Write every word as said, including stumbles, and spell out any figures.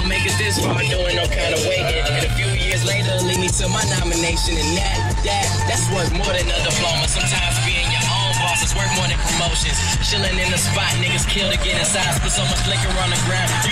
make it this far doing no kind of waiting. And a few years later, lead me to my nomination. And that, that, that's worth more than a diploma. Sometimes being your own boss is worth more than promotions. Chilling in the spot, niggas kill to get inside. Spit so much liquor on the ground,